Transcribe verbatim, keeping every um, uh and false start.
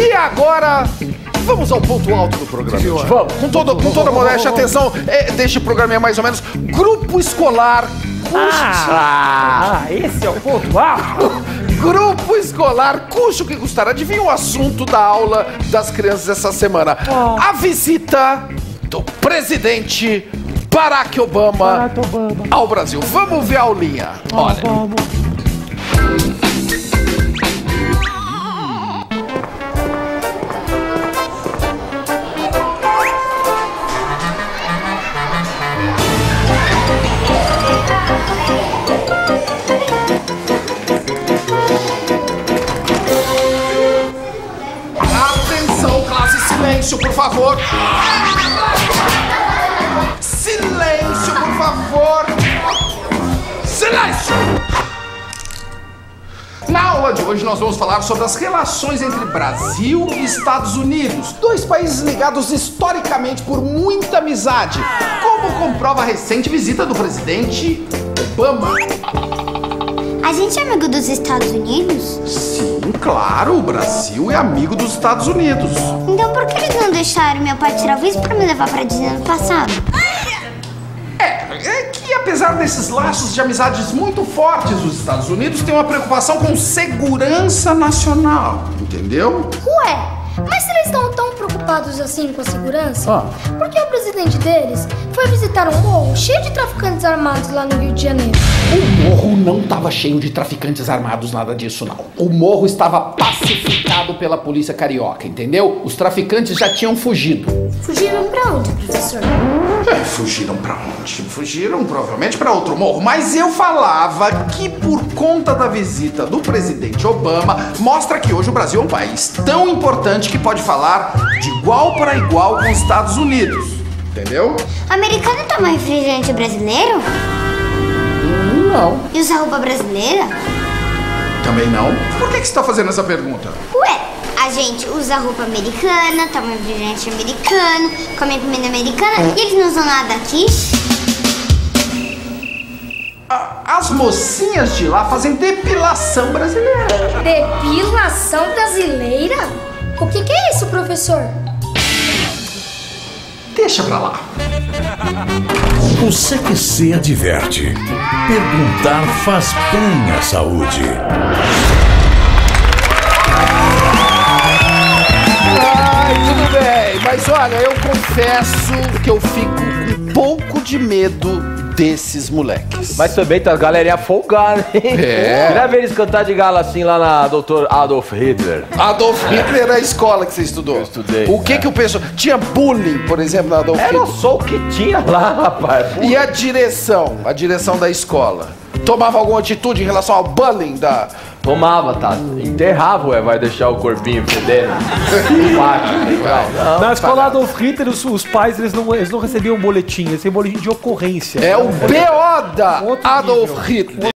E agora, vamos ao ponto alto do programa. Sim, vamos, com, todo, com toda modéstia, atenção, é, deste programa é mais ou menos Grupo Escolar. Ah, ah, esse é o ponto alto. Grupo Escolar Cuxo que Custar. Adivinha o assunto da aula das crianças essa semana? Oh. A visita do presidente Barack Obama, Barack Obama ao Brasil. Vamos ver a aulinha. Oh, Olha. Vamos. Atenção, classe, silêncio, por favor. Silêncio, por favor. Silêncio! Na aula de hoje nós vamos falar sobre as relações entre Brasil e Estados Unidos, dois países ligados historicamente por muita amizade, como comprova a recente visita do presidente Obama. A gente é amigo dos Estados Unidos? Sim, claro, o Brasil é amigo dos Estados Unidos. Então por que eles não deixaram meu pai tirar o visto pra me levar pra Disney ano passado? É, é que apesar desses laços de amizades muito fortes, os Estados Unidos têm uma preocupação com segurança nacional, entendeu? Ué, mas se eles estão tão preocupados assim com a segurança, Ah. por que o presidente deles foi visitar um morro cheio de traficantes armados lá no Rio de Janeiro? O morro não estava cheio de traficantes armados, nada disso não. O morro estava pacificado pela polícia carioca, entendeu? Os traficantes já tinham fugido. Fugiram pra onde, professor? É, fugiram pra onde? Fugiram provavelmente pra outro morro. Mas eu falava que por conta da visita do presidente Obama, mostra que hoje o Brasil é um país tão importante que pode falar de igual para igual com os Estados Unidos. Entendeu? O americano toma refrigerante brasileiro? Não. E usa roupa brasileira? Também não. Por que, que você tá fazendo essa pergunta? Ué, a gente usa roupa americana, toma refrigerante americano, come comida americana e eles não usam nada aqui? A- As mocinhas de lá fazem depilação brasileira. Depilação brasileira? O que, que é isso, professor? Deixa pra lá. O C Q C adverte. Perguntar faz bem à saúde. Ai, tudo bem. Mas olha, eu confesso que eu fico com um pouco de medo desses moleques. Mas também tá a galerinha folgada, hein? É. Já vi eles cantar de gala assim lá na doutor Adolf Hitler. Adolf Hitler era a escola que você estudou. Eu estudei. O que que o pessoal... Tinha bullying, por exemplo, na Adolf Era Hitler? só o que tinha lá, rapaz. E a direção? A direção da escola? Tomava alguma atitude em relação ao bullying da... Tomava, tá? Enterrava, ué, vai deixar o corpinho fedendo. Não, Na escola Adolf Hitler, os, os pais eles não, eles não recebiam boletim, eles recebiam boletim de ocorrência. É o B O da Outro Adolf nível. Hitler.